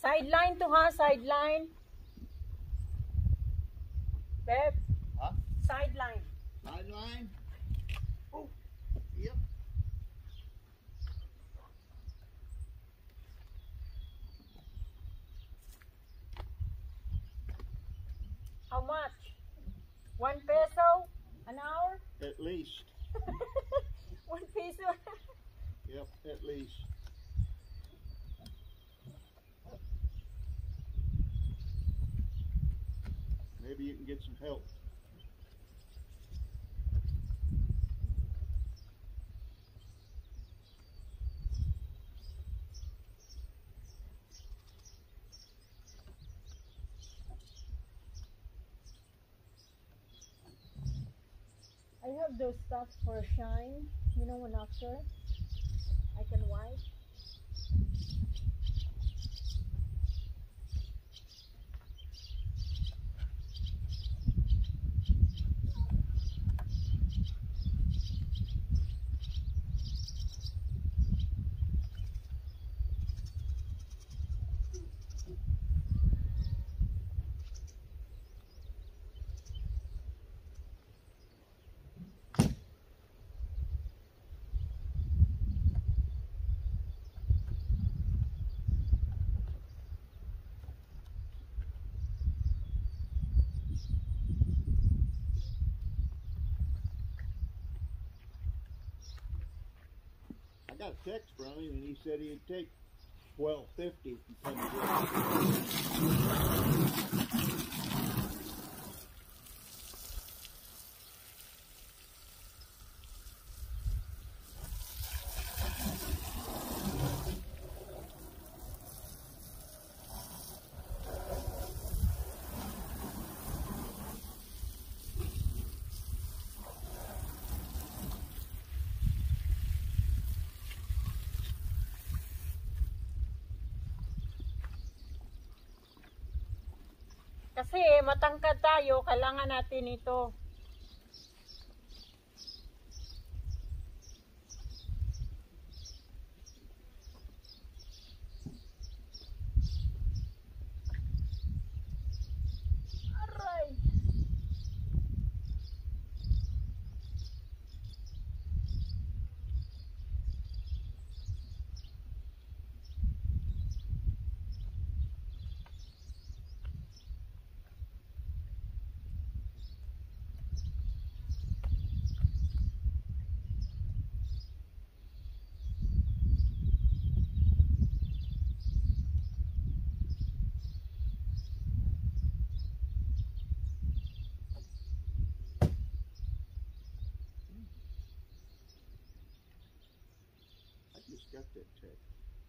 Sideline to ha, sideline. Beb. Huh? Sideline. Sideline? Oh, yep. How much? 1 peso an hour? At least. 1 peso? Yep, at least. Maybe you can get some help. I have those stuff for shine. You know, an after I can wipe. I got a text from him and he said he'd take $12.50 if you come to Kasi matangkad tayo, kailangan natin ito. Aray! I just got that text.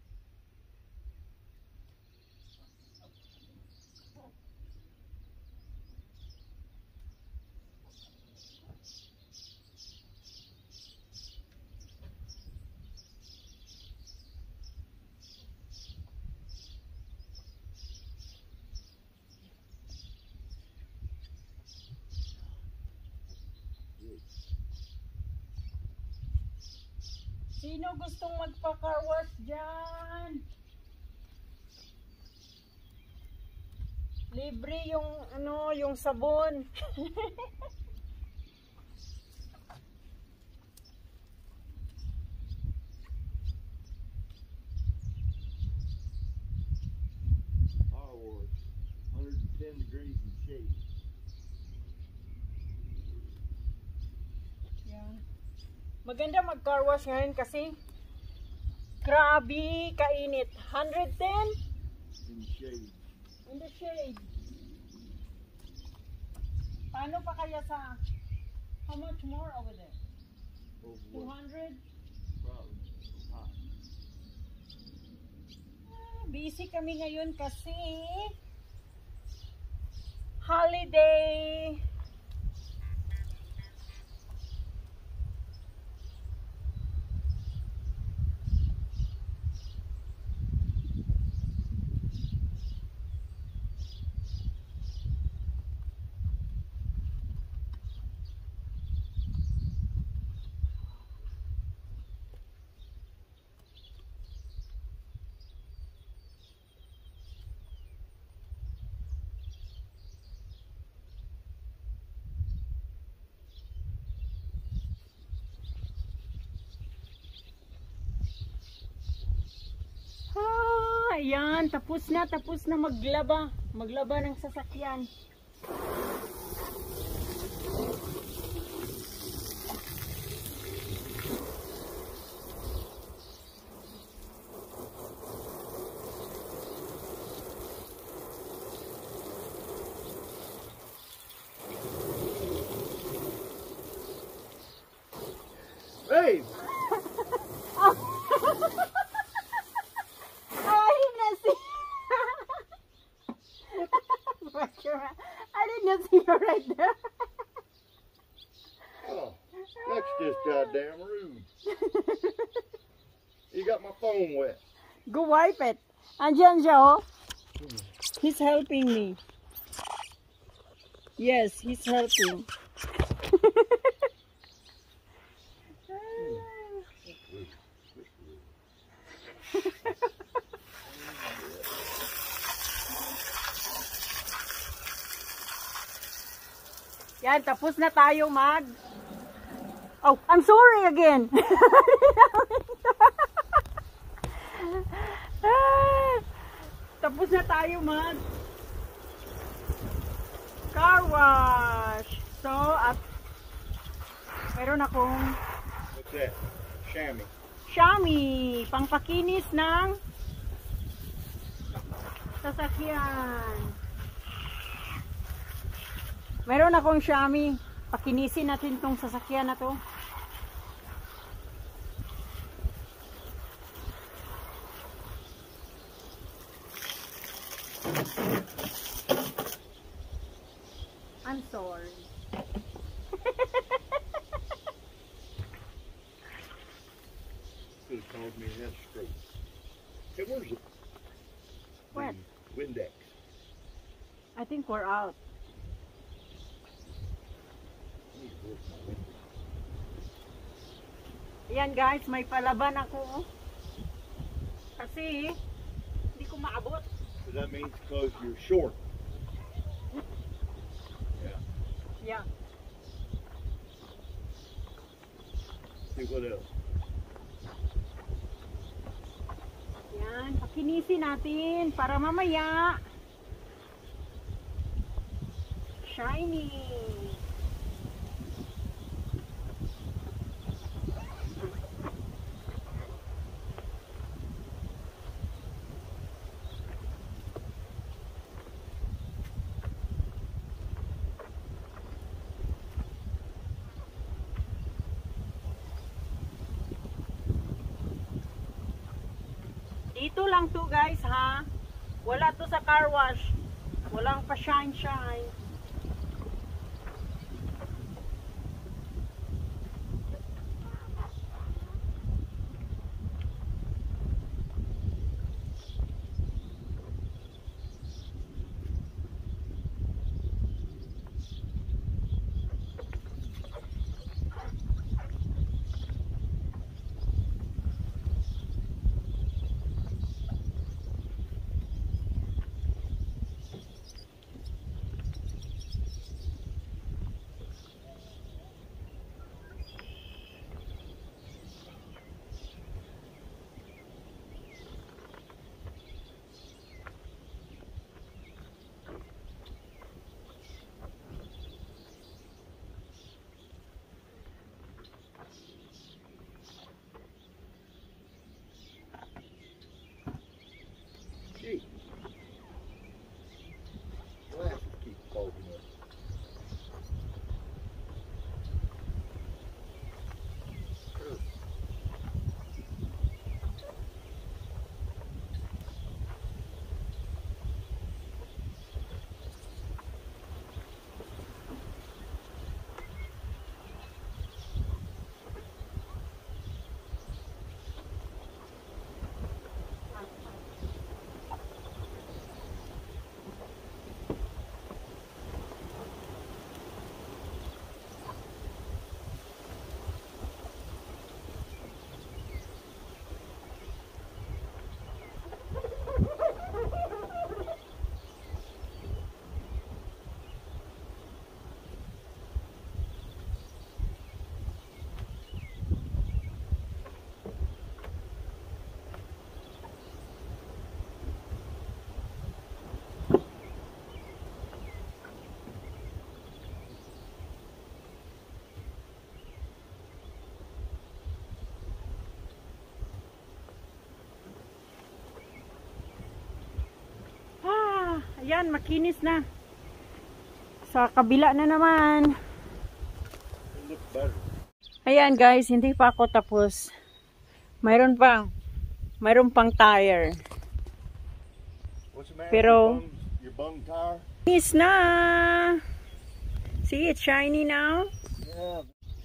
Sino gustong magpa-car wash dyan? Libre yung ano, yung sabon. Car wash, 110 degrees in shade. Yan. Maganda mag-car wash ngayon kasi grabe kainit. 110 In shade. in the shade. Paano pa kaya sa how much more over there? Over what? 200? Probably. Hot. Busy kami ngayon kasi holiday. Yan, tapos na maglaba. Maglaba ng sasakyan. Babe! I did not see you right there. Oh, that's just goddamn rude. You got my phone wet. Go wipe it. Andyan siya, oh. He's helping me. Yes, he's helping. Yan, tapos na tayo mag... Oh, I'm sorry again. Tapos na tayo mag... car wash. So, at... meron akong... What's that? Chamois. Chamois. Pangpakinis ng... sasakyan. Meron akong chamois. Pakinisin natin tong sasakyan na to. I'm sorry. Could have called me and had a stroke. Hey, where's it? What? Windex. I think we're out. Ayan guys, may palaban ako. Kasi, hindi ko maabot. So that means because you're short. Yeah. Yeah. See what else? Yan, pakinisin natin para mamaya shiny. Dito lang to guys ha. Wala to sa car wash. Walang pa shine. Ayan, makinis na. Sa kabila na naman. It looks better. Ayan guys, hindi pa ako tapos. Mayroon pang tire. What's the matter Pero- with your bum tire? Makinis na. See, it's shiny now. Yeah.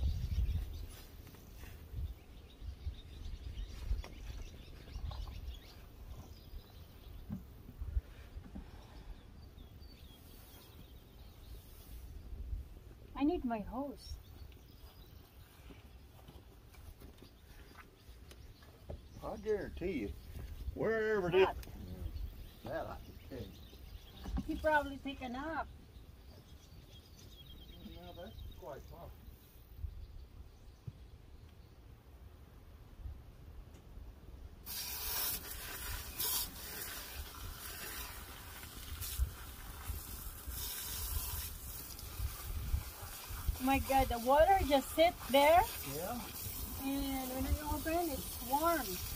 I need my hose. I guarantee you, wherever it is, that I can tell you. He probably take a nap. Yeah, that's quite possible. Oh my God, the water just sits there, Yeah. and when you open, it's warm.